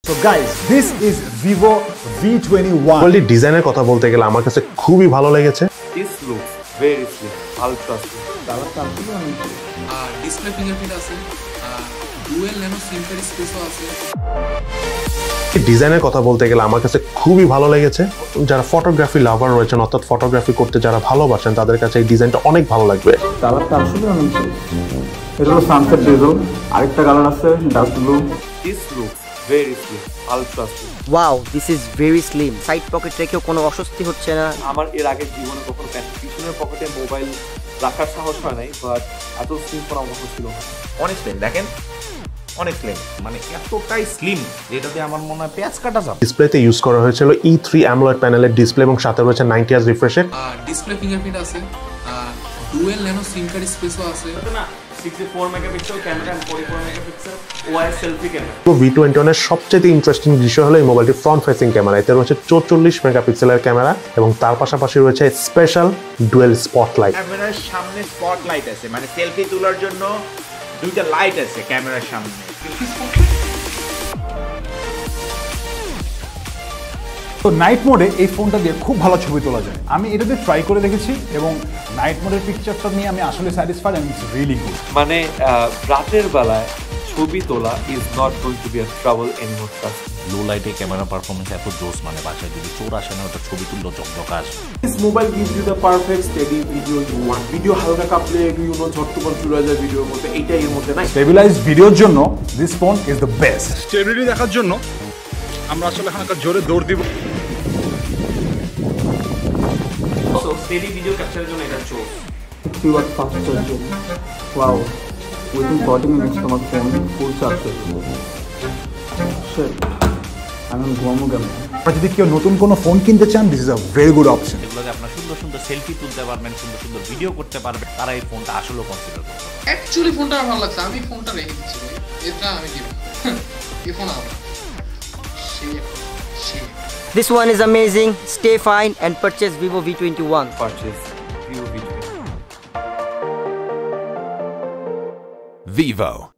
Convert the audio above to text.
So guys, this is Vivo V21. Quality ডিজাইনের কথা বলতে গেলে আমার কাছে খুবই ভালো লেগেছে। This looks very slim, ultra slim. Display fingerprint আছে, ডুয়েল ন্যানো সিম কার্ড স্পেসও আছে। ডিজাইনের কথা বলতে গেলে আমার কাছে খুবই ভালো লেগেছে। যারা ফটোগ্রাফি লাভার রয়েছেন অর্থাৎ ফটোগ্রাফি করতে যারা ভালোবাসেন তাদের কাছে এই ডিজাইনটা অনেক ভালো লাগবে। কালারটা আসলে অনেক এটা হলো সানসেট ডিজেল, আরেকটা কালার আছে dusk blue. This looks very slim, ultra slim. Wow, this is very slim. Side pocket রেখেও কোনো অস্বস্তি হচ্ছে না। আমার এর আগে জীবনে কখনো পিছনের পকেটে মোবাইল রাখার সাহস হয় নাই, বাট এত স্লিম করা আমার ছিল না। অনেক স্লিম, দেখেন অনেক স্লিম, মানে এতটাই স্লিম যেটাতে আমার মনে হয় পেঁয়াজ কাটা যাবে। ডিসপ্লেতে ইউজ করা হয়েছিল E3 অ্যামোলেড প্যানেলের ডিসপ্লে এবং সাথে রয়েছে 90 Hz refresh rate. Display fingerprint আছে, ডুয়েল ন্যানো সিম কার্ড স্পেসও আছে। 64 megapixel camera, 44 megapixel OIS selfie camera. V21 এর সবচেয়ে ইন্টারেস্টিং বিষয় হলো এই মোবাইলটি ফ্রন্ট ফেসিং ক্যামেরা। এতে রয়েছে 44 মেগাপিক্সেলের ক্যামেরা এবং তার পাশাপাশি রয়েছে স্পেশাল ডুয়েল স্পটলাইট। ক্যামেরার সামনে স্পটলাইট আছে, মানে সেলফি তোলার জন্য দুইটা লাইট আছে ক্যামেরার সামনে। তো নাইট মোডে এই ফোনটা দিয়ে খুব ভালো ছবি তোলা যায়। আমি এটাতে ট্রাই করে দেখেছি এবং নাইট মোডের পিকচারটা নিয়ে আমি আসলে satisfied and it's really good. মানে রাতের বেলায় ছবি তোলা is not going to be a trouble anymore. Low লাইটে ক্যামেরা পারফরমেন্স এত জোস, মানে বাসায় যদি চোর আসে না ওটা ছবি তুললো চকচকা আসে। This mobile gives you the perfect steady video you want. Video হালকা কাঁপলে ঝটপট চলে যায় ভিডিওর মধ্যে, এইটাই এর মধ্যে নাই। স্টেবিলাইজড ভিডিওর জন্য this phone is the best. Stability দেখার জন্য আমরা আসলে এখানে জোরে দৌড় দিব। সো স্টেডি ভিডিও ক্যাপচারের জন্য এটা choose. 60 watt fast charging. Wow, within 40 minutes তোমার ফোন ফুল চার্জ হয়ে যাবে। শিট, আমি ঘুমাবো কেমন? আর যদি কেউ নতুন কোনো ফোন কিনতে চান, this is a very good option. এগুলোতে আপনার সুন্দর সুন্দর সেলফি তুলতে পারবেন, সুন্দর সুন্দর ভিডিও করতে পারবেন, তারা এই ফোনটা আসলেও কনসিডার করতে পারে। অ্যাকচুয়ালি ফোনটা আমার ভালো লাগছে, আমি ফোনটা রেখে দিচ্ছি ভাই, এটা আমি দিব। এই ফোন আমার This one is amazing. Stay fine and purchase Vivo V21. Purchase Vivo V21. Vivo.